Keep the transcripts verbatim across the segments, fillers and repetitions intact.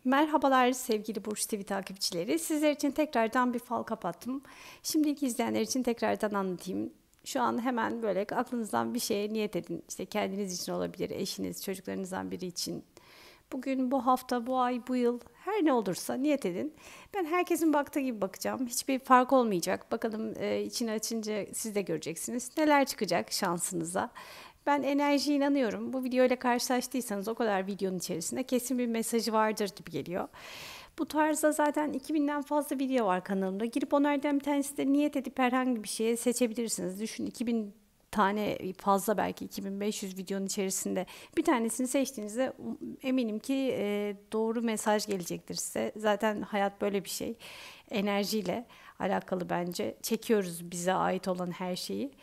Merhabalar sevgili Burç T V takipçileri. Sizler için tekrardan bir fal kapattım. Şimdi ilk izleyenler için tekrardan anlatayım. Şu an hemen böyle aklınızdan bir şeye niyet edin. İşte kendiniz için olabilir, eşiniz, çocuklarınızdan biri için. Bugün, bu hafta, bu ay, bu yıl her ne olursa niyet edin. Ben herkesin baktığı gibi bakacağım. Hiçbir fark olmayacak. Bakalım e, içini açınca siz de göreceksiniz. Neler çıkacak şansınıza. Ben enerjiye inanıyorum. Bu video ile karşılaştıysanız o kadar videonun içerisinde kesin bir mesajı vardır gibi geliyor. Bu tarzda zaten iki binden fazla video var kanalımda. Girip onlardan bir tanesi de niyet edip herhangi bir şeye seçebilirsiniz. Düşün, iki bin tane, fazla belki iki bin beş yüz videonun içerisinde bir tanesini seçtiğinizde eminim ki e, doğru mesaj gelecektir size. Zaten hayat böyle bir şey. Enerjiyle alakalı bence. Çekiyoruz bize ait olan her şeyi.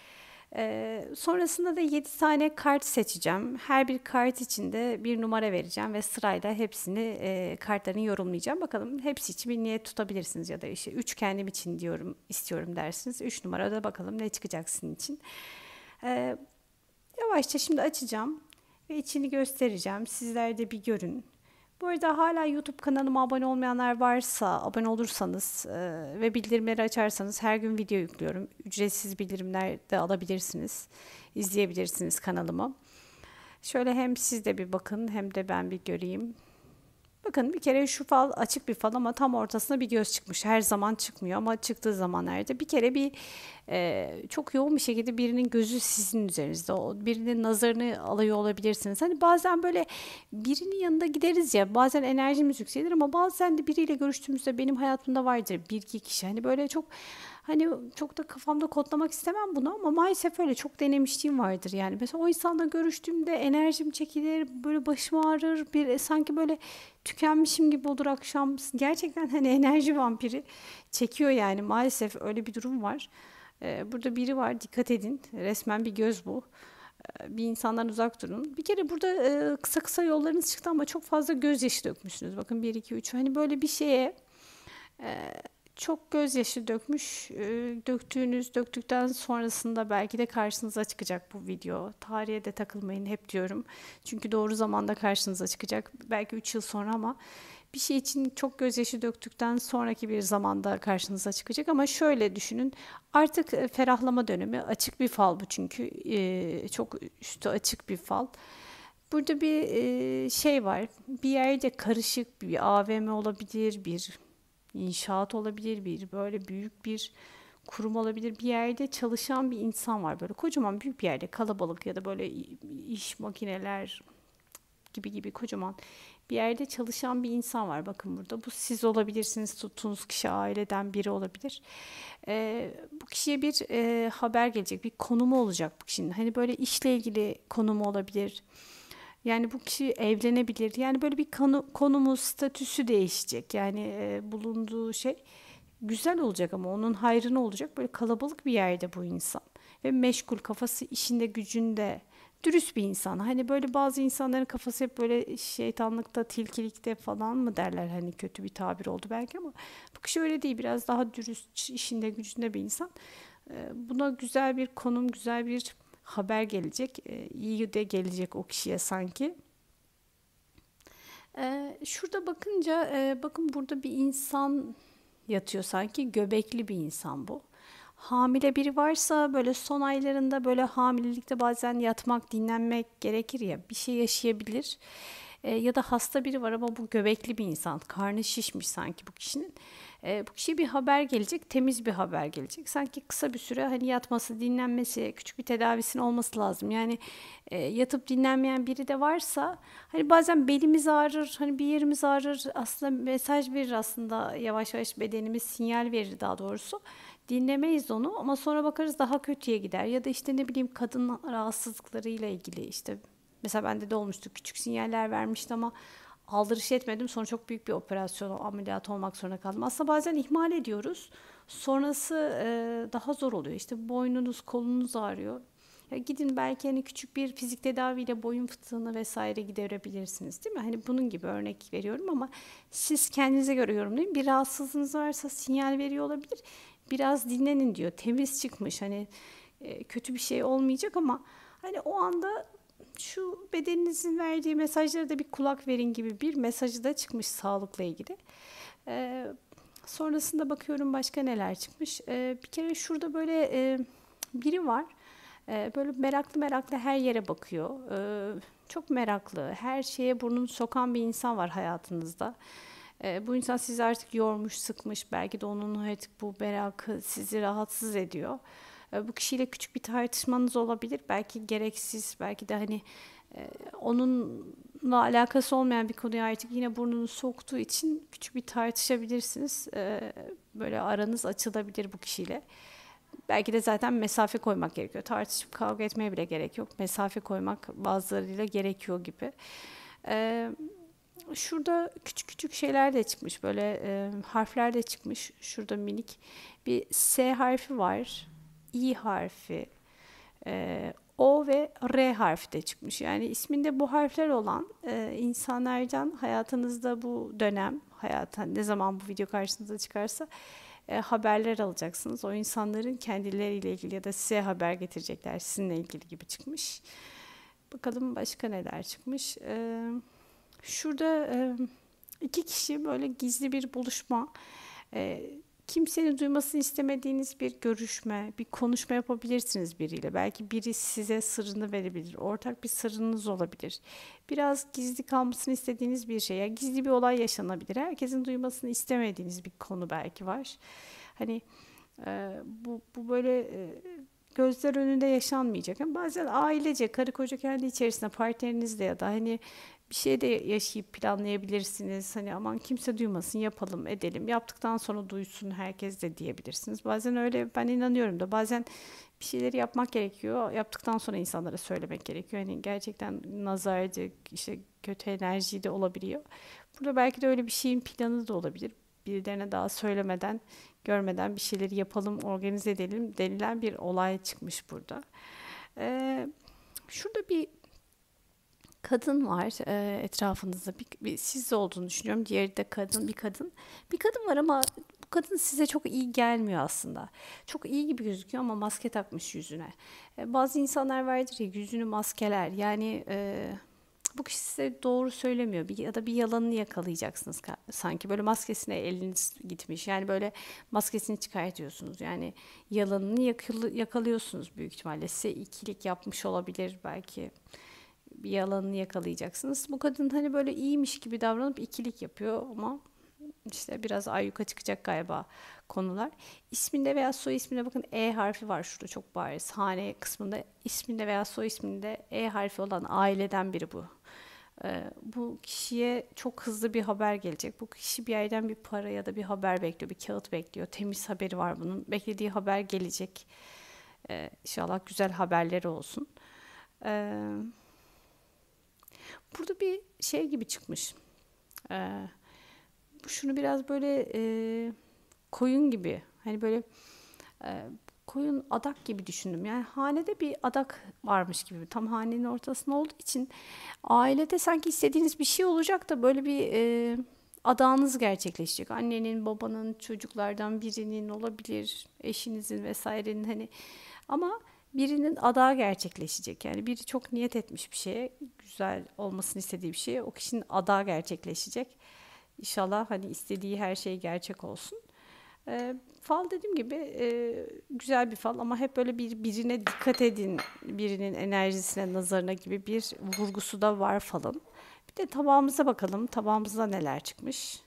Ee, sonrasında da yedi tane kart seçeceğim. Her bir kart içinde bir numara vereceğim ve sırayla hepsini e, kartlarını yorumlayacağım. Bakalım hepsi için bir niyet tutabilirsiniz ya da işte üç kendim için diyorum istiyorum dersiniz. Üç numarada bakalım ne çıkacak sizin için. Ee, Yavaşça şimdi açacağım ve içini göstereceğim. Sizler de bir görün. Bu arada hala YouTube kanalıma abone olmayanlar varsa abone olursanız e, ve bildirimleri açarsanız her gün video yüklüyorum. Ücretsiz bildirimler de alabilirsiniz. İzleyebilirsiniz kanalımı. Şöyle hem siz de bir bakın hem de ben bir göreyim. Bakın bir kere şu fal açık bir fal ama tam ortasına bir göz çıkmış. Her zaman çıkmıyor ama çıktığı zamanlarda bir kere bir e, çok yoğun bir şekilde birinin gözü sizin üzerinizde. O birinin nazarını alıyor olabilirsiniz. Hani bazen böyle birinin yanında gideriz ya, bazen enerjimiz yükselir ama bazen de biriyle görüştüğümüzde benim hayatımda vardır bir iki kişi. Hani böyle çok Hani çok da kafamda kodlamak istemem bunu ama maalesef öyle çok denemişliğim vardır yani. Mesela o insanla görüştüğümde enerjim çekilir, böyle başım ağrır, bir sanki böyle tükenmişim gibi olur akşam. Gerçekten hani enerji vampiri çekiyor yani, maalesef öyle bir durum var. Ee, burada biri var, dikkat edin. Resmen bir göz bu. Ee, bir insandan uzak durun. Bir kere burada e, kısa kısa yollarınız çıktı ama çok fazla gözyaşı dökmüşsünüz. Bakın bir iki üç, hani böyle bir şeye ee, çok gözyaşı dökmüş, e, döktüğünüz, döktükten sonrasında belki de karşınıza çıkacak bu video. Tarihe de takılmayın hep diyorum. Çünkü doğru zamanda karşınıza çıkacak. Belki üç yıl sonra ama bir şey için çok gözyaşı döktükten sonraki bir zamanda karşınıza çıkacak. Ama şöyle düşünün, artık e, ferahlama dönemi, açık bir fal bu çünkü e, çok üstü açık bir fal. Burada bir e, şey var, bir yerde karışık bir A V M olabilir, bir İnşaat olabilir, bir böyle büyük bir kurum olabilir. Bir yerde çalışan bir insan var. Böyle kocaman büyük bir yerde kalabalık ya da böyle iş makineler gibi gibi kocaman bir yerde çalışan bir insan var. Bakın burada. Bu siz olabilirsiniz. Tuttuğunuz kişi aileden biri olabilir. Ee, bu kişiye bir e, haber gelecek. Bir konumu olacak bu kişinin. Hani böyle işle ilgili konumu olabilir. Yani bu kişi evlenebilir. Yani böyle bir konu, konumu, statüsü değişecek. Yani e, bulunduğu şey güzel olacak ama onun hayrına olacak. Böyle kalabalık bir yerde bu insan. Ve meşgul, kafası işinde, gücünde. Dürüst bir insan. Hani böyle bazı insanların kafası hep böyle şeytanlıkta, tilkilikte falan mı derler. Hani kötü bir tabir oldu belki ama bu kişi öyle değil. Biraz daha dürüst, işinde, gücünde bir insan. E, buna güzel bir konum, güzel bir haber gelecek. E, iyi de gelecek o kişiye sanki. E, şurada bakınca e, bakın burada bir insan yatıyor sanki, göbekli bir insan bu. Hamile biri varsa böyle son aylarında, böyle hamilelikte bazen yatmak, dinlenmek gerekir ya, bir şey yaşayabilir. E, ya da hasta biri var ama bu göbekli bir insan, karnı şişmiş sanki bu kişinin. E, bu kişiye bir haber gelecek, temiz bir haber gelecek. Sanki kısa bir süre hani yatması, dinlenmesi, küçük bir tedavisinin olması lazım. Yani e, yatıp dinlenmeyen biri de varsa, hani bazen belimiz ağrır, hani bir yerimiz ağrır. Aslında mesaj verir, aslında yavaş yavaş bedenimiz sinyal verir daha doğrusu. Dinlemeyiz onu ama sonra bakarız daha kötüye gider. Ya da işte ne bileyim, kadın rahatsızlıklarıyla ilgili işte. Mesela bende de olmuştu. Küçük sinyaller vermişti ama aldırış etmedim. Sonra çok büyük bir operasyon, ameliyat olmak zorunda kaldım. Aslında bazen ihmal ediyoruz. Sonrası e, daha zor oluyor. İşte boynunuz, kolunuz ağrıyor. Ya gidin, belki hani küçük bir fizik tedaviyle boyun fıtığını vesaire giderebilirsiniz, değil mi? Hani bunun gibi örnek veriyorum ama siz kendinize göre yorumlayın. Bir rahatsızlığınız varsa sinyal veriyor olabilir. Biraz dinlenin diyor. Temiz çıkmış. Hani e, kötü bir şey olmayacak ama hani o anda şu bedeninizin verdiği mesajlara da bir kulak verin gibi bir mesajı da çıkmış sağlıkla ilgili. Ee, sonrasında bakıyorum başka neler çıkmış. Ee, bir kere şurada böyle e, biri var. Ee, böyle meraklı meraklı her yere bakıyor. Ee, çok meraklı, her şeye burnunu sokan bir insan var hayatınızda. Ee, bu insan sizi artık yormuş, sıkmış. Belki de onun artık bu merakı sizi rahatsız ediyor. Ee, bu kişiyle küçük bir tartışmanız olabilir. Belki gereksiz, belki de hani e, onunla alakası olmayan bir konuya artık yine burnunu soktuğu için küçük bir tartışabilirsiniz. Ee, böyle aranız açılabilir bu kişiyle. Belki de zaten mesafe koymak gerekiyor. Tartışıp kavga etmeye bile gerek yok. Mesafe koymak bazılarıyla gerekiyor gibi. Ee, şurada küçük küçük şeyler de çıkmış. Böyle e, harfler de çıkmış. Şurada minik bir S harfi var. İ harfi. e, O ve R harfi de çıkmış. Yani isminde bu harfler olan e, insanlardan hayatınızda bu dönem, hayata ne zaman bu video karşınıza çıkarsa e, haberler alacaksınız. O insanların kendileriyle ilgili ya da size haber getirecekler sizinle ilgili gibi çıkmış. Bakalım başka neler çıkmış. E, şurada e, iki kişi böyle gizli bir buluşma, e, kimsenin duymasını istemediğiniz bir görüşme, bir konuşma yapabilirsiniz biriyle. Belki biri size sırrını verebilir. Ortak bir sırrınız olabilir. Biraz gizli kalmasını istediğiniz bir şey. Yani gizli bir olay yaşanabilir. Herkesin duymasını istemediğiniz bir konu belki var. Hani e, bu, bu böyle e, gözler önünde yaşanmayacak. Yani bazen ailece, karı koca kendi içerisinde partnerinizle ya da hani bir şey de yaşayıp planlayabilirsiniz. Hani aman kimse duymasın, yapalım, edelim. Yaptıktan sonra duysun herkes de diyebilirsiniz. Bazen öyle, ben inanıyorum da bazen bir şeyleri yapmak gerekiyor. Yaptıktan sonra insanlara söylemek gerekiyor. Hani gerçekten nazarcı, işte kötü enerji de olabiliyor. Burada belki de öyle bir şeyin planı da olabilir. Birilerine daha söylemeden, görmeden bir şeyleri yapalım, organize edelim denilen bir olay çıkmış burada. Ee, şurada bir kadın var e, etrafınızda. Bir, bir siz olduğunu düşünüyorum. Diğeri de kadın, bir kadın. Bir kadın var ama bu kadın size çok iyi gelmiyor aslında. Çok iyi gibi gözüküyor ama maske takmış yüzüne. E, bazı insanlar vardır ya, yüzünü maskeler. Yani e, bu kişi size doğru söylemiyor bir, ya da bir yalanını yakalayacaksınız sanki. Böyle maskesine eliniz gitmiş. Yani böyle maskesini çıkartıyorsunuz. Yani yalanını yakala- yakalıyorsunuz büyük ihtimalle. Size ikilik yapmış olabilir belki, bir yalanını yakalayacaksınız. Bu kadın hani böyle iyiymiş gibi davranıp ikilik yapıyor ama işte biraz ayyuka çıkacak galiba konular. İsminde veya soy isminde bakın E harfi var şurada çok bariz. Hane kısmında isminde veya soy isminde E harfi olan aileden biri bu. Ee, bu kişiye çok hızlı bir haber gelecek. Bu kişi bir yerden bir para ya da bir haber bekliyor, bir kağıt bekliyor. Temiz haberi var bunun. Beklediği haber gelecek. Ee, İnşallah güzel haberleri olsun. Ee, burada bir şey gibi çıkmış. Ee, şunu biraz böyle e, koyun gibi, hani böyle e, koyun adak gibi düşündüm. Yani hanede bir adak varmış gibi. Tam hanenin ortasında olduğu için ailede sanki istediğiniz bir şey olacak da böyle bir e, adağınız gerçekleşecek. Annenin, babanın, çocuklardan birinin olabilir, eşinizin vesairenin hani, ama birinin adağı gerçekleşecek. Yani biri çok niyet etmiş bir şeye, güzel olmasını istediği bir şeye, o kişinin adağı gerçekleşecek. İnşallah hani istediği her şey gerçek olsun. Ee, fal dediğim gibi e, güzel bir fal ama hep böyle bir birine dikkat edin, birinin enerjisine, nazarına gibi bir vurgusu da var falın. Bir de tabağımıza bakalım. Tabağımızda neler çıkmış?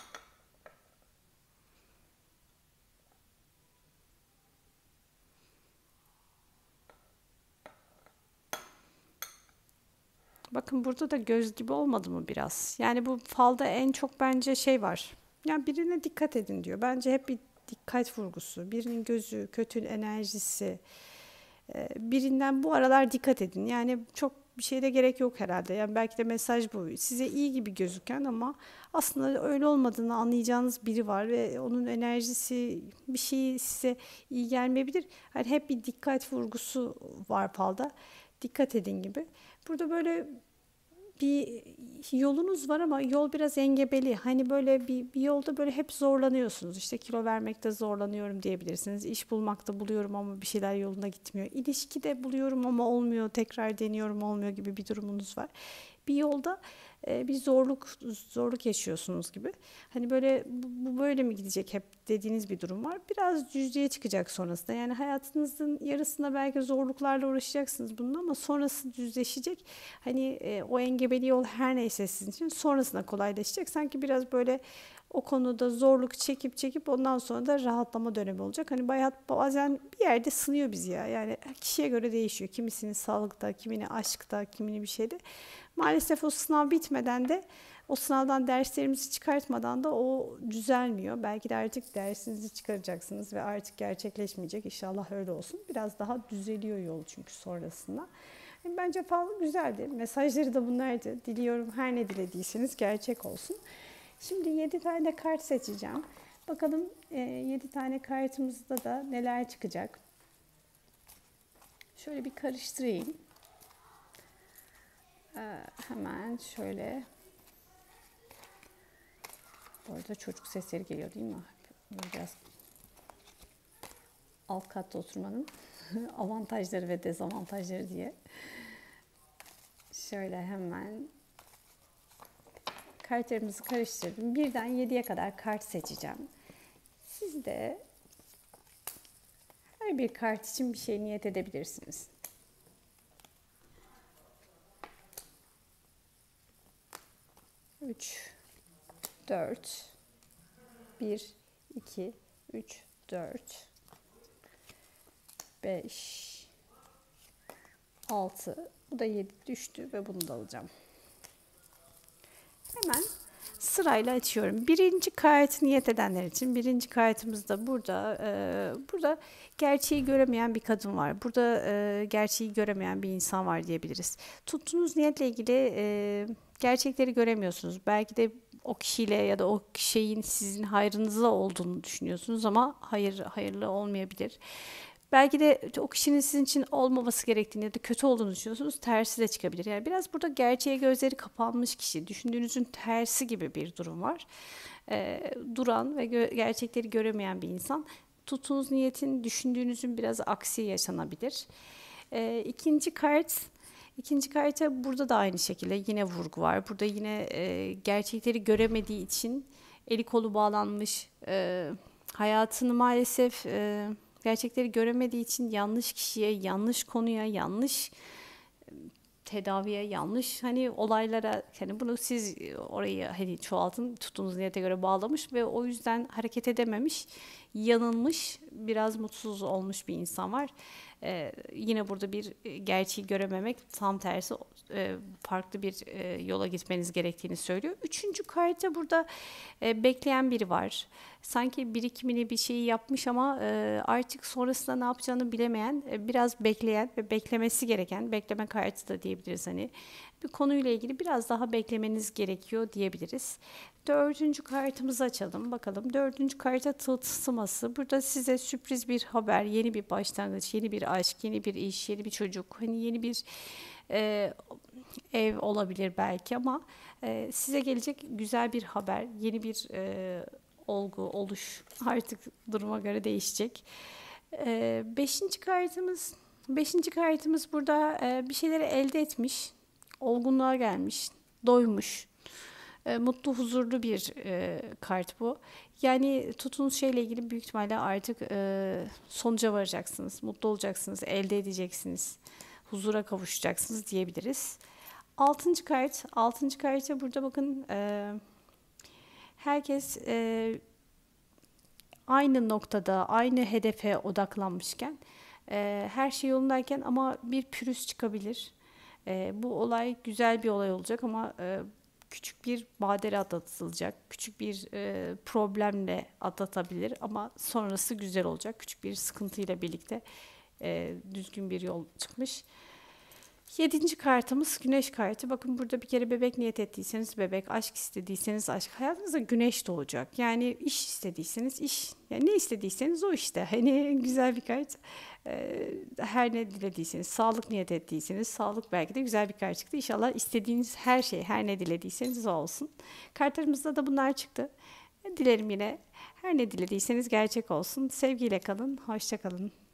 Bakın burada da göz gibi olmadı mı biraz? Yani bu falda en çok bence şey var. Yani birine dikkat edin diyor. Bence hep bir dikkat vurgusu. Birinin gözü, kötü enerjisi. Ee, birinden bu aralar dikkat edin. Yani çok bir şeye de gerek yok herhalde. Yani belki de mesaj bu. Size iyi gibi gözüken ama aslında öyle olmadığını anlayacağınız biri var ve onun enerjisi bir şeyi size iyi gelmeyebilir. Yani hep bir dikkat vurgusu var falda. Dikkat edin gibi. Burada böyle bir yolunuz var ama yol biraz engebeli. Hani böyle bir, bir yolda böyle hep zorlanıyorsunuz. İşte kilo vermekte zorlanıyorum diyebilirsiniz. İş bulmakta buluyorum ama bir şeyler yoluna gitmiyor. İlişkide buluyorum ama olmuyor. Tekrar deniyorum olmuyor gibi bir durumunuz var. Bir yolda e, bir zorluk zorluk yaşıyorsunuz gibi. Hani böyle bu, bu böyle mi gidecek hep dediğiniz bir durum var. Biraz düzlüğe çıkacak sonrasında. Yani hayatınızın yarısında belki zorluklarla uğraşacaksınız bunun ama sonrası düzleşecek. Hani e, o engebeli yol her neyse sizin için sonrasında kolaylaşacak. Sanki biraz böyle o konuda zorluk çekip çekip ondan sonra da rahatlama dönemi olacak. Hani hayat bazen bir yerde sınıyor bizi ya. Yani kişiye göre değişiyor. Kimisinin sağlıkta, kimini aşkta, kimini bir şeyde. Maalesef o sınav bitmeden de o sınavdan derslerimizi çıkartmadan da o düzelmiyor. Belki de artık dersinizi çıkaracaksınız ve artık gerçekleşmeyecek. İnşallah öyle olsun. Biraz daha düzeliyor yol çünkü sonrasında. Bence fal güzeldi. Mesajları da bunlardı. Diliyorum her ne dilediyseniz gerçek olsun. Şimdi yedi tane kart seçeceğim. Bakalım yedi tane kartımızda da neler çıkacak. Şöyle bir karıştırayım. Ee, hemen şöyle. Bu arada çocuk sesleri geliyor değil mi? Biraz alt katta oturmanın avantajları ve dezavantajları diye. Şöyle hemen kartlarımızı karıştırdım. Birden yediye kadar kart seçeceğim. Siz de her bir kart için bir şey niyet edebilirsiniz. üç, dört, bir, iki, üç, dört, beş, altı. Bu da yedi düştü ve bunu da alacağım. Hemen sırayla açıyorum. Birinci kart niyet edenler için. Birinci kartımız da burada. Ee, burada gerçeği göremeyen bir kadın var. Burada e, gerçeği göremeyen bir insan var diyebiliriz. Tuttuğunuz niyetle ilgili e, gerçekleri göremiyorsunuz. Belki de o kişiyle ya da o şeyin sizin hayrınıza olduğunu düşünüyorsunuz ama hayır hayırlı olmayabilir. Belki de o kişinin sizin için olmaması gerektiğini ya da kötü olduğunu düşünüyorsunuz. Tersi de çıkabilir. Yani biraz burada gerçeğe gözleri kapanmış kişi, düşündüğünüzün tersi gibi bir durum var. Ee, duran ve gö- gerçekleri göremeyen bir insan. Tuttuğunuz niyetin düşündüğünüzün biraz aksi yaşanabilir. Ee, ikinci kart, ikinci karta burada da aynı şekilde yine vurgu var. Burada yine e, gerçekleri göremediği için eli kolu bağlanmış, e, hayatını maalesef e, gerçekleri göremediği için yanlış kişiye, yanlış konuya, yanlış tedaviye, yanlış hani olaylara, hani bunu siz orayı hani çoğaltın, tuttuğunuz niyete göre bağlamış ve o yüzden hareket edememiş, yanılmış, biraz mutsuz olmuş bir insan var. Ee, yine burada bir gerçeği görememek, tam tersi e, farklı bir e, yola gitmeniz gerektiğini söylüyor. Üçüncü kartta burada e, bekleyen biri var. Sanki birikimini bir şeyi yapmış ama e, artık sonrasında ne yapacağını bilemeyen, e, biraz bekleyen ve beklemesi gereken, bekleme kartı da diyebiliriz hani. Bir konuyla ilgili biraz daha beklemeniz gerekiyor diyebiliriz. Dördüncü kartımızı açalım. Bakalım dördüncü karta tılsıması. Burada size sürpriz bir haber, yeni bir başlangıç, yeni bir aşk, yeni bir iş, yeni bir çocuk, hani yeni bir e, ev olabilir belki ama e, size gelecek güzel bir haber, yeni bir e, olgu, oluş, artık duruma göre değişecek. E, beşinci kartımız, beşinci kartımız burada e, bir şeyleri elde etmiş, olgunluğa gelmiş, doymuş. E, mutlu, huzurlu bir e, kart bu. Yani tuttuğunuz şeyle ilgili büyük ihtimalle artık e, sonuca varacaksınız, mutlu olacaksınız, elde edeceksiniz, huzura kavuşacaksınız diyebiliriz. Altıncı kart, altıncı karta burada bakın e, herkes e, aynı noktada, aynı hedefe odaklanmışken, e, her şey yolundayken ama bir pürüz çıkabilir. E, bu olay güzel bir olay olacak ama e, küçük bir badire atlatılacak, küçük bir e, problemle atlatabilir ama sonrası güzel olacak. Küçük bir sıkıntıyla birlikte e, düzgün bir yol çıkmış. Yedinci kartımız güneş kartı. Bakın burada bir kere bebek niyet ettiyseniz bebek, aşk istediyseniz aşk. Hayatınızda güneş doğacak. Yani iş istediyseniz iş. Yani ne istediyseniz o işte. Hani güzel bir kart. Ee, her ne dilediyseniz, sağlık niyet ettiyseniz sağlık belki de güzel bir kart çıktı. İnşallah istediğiniz her şey, her ne dilediyseniz o olsun. Kartlarımızda da bunlar çıktı. Dilerim yine her ne dilediyseniz gerçek olsun. Sevgiyle kalın, hoşça kalın.